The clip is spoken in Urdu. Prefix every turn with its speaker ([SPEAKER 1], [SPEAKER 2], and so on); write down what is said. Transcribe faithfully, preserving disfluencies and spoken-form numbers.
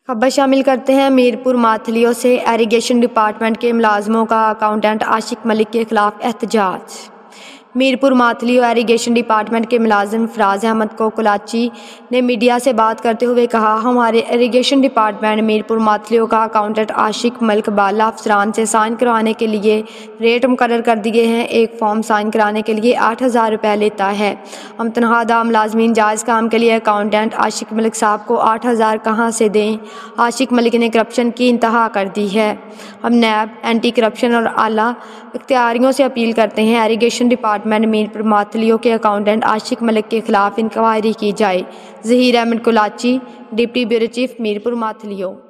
[SPEAKER 1] خبر شامل کرتے ہیں میرپور ماتھلیوں سے ایریگیشن ڈپارٹمنٹ کے ملازموں کا اکاؤنٹنٹ عاشق ملک کے خلاف احتجاج۔ میرپور ماتھلیوں ایریگیشن ڈپارٹمنٹ کے ملازم فراز احمد کوکلاچی نے میڈیا سے بات کرتے ہوئے کہا، ہمارے ایریگیشن ڈپارٹمنٹ میرپور ماتھلیوں کا اکاؤنٹنٹ عاشق ملک بالا افسران سے سائن کروانے کے لیے ریٹ مقرر کر دیے ہیں۔ ایک فارم سائن کرانے کے لیے آٹھ ہزار روپے لیتا ہے۔ ہم تنخواہ دار ملازمین جائز کام کے لیے اکاؤنٹنٹ عاشق ملک صاحب کو آٹھ ہزار کہاں سے دیں؟ عاشق ملک نے کرپشن کی انتہا کر دی ہے۔ ہم نیب، اینٹی کرپشن اور اعلیٰ اختیاریوں سے اپیل کرتے ہیں، ایریگیشن ڈپارٹمنٹ میرپور ماتھلیوں کے اکاؤنٹنٹ عاشق ملک کے خلاف انکوائری کی جائے۔ Zaheer Ahmed Kolachi, deputy bureau chief, Mirpur ماتھلیوں۔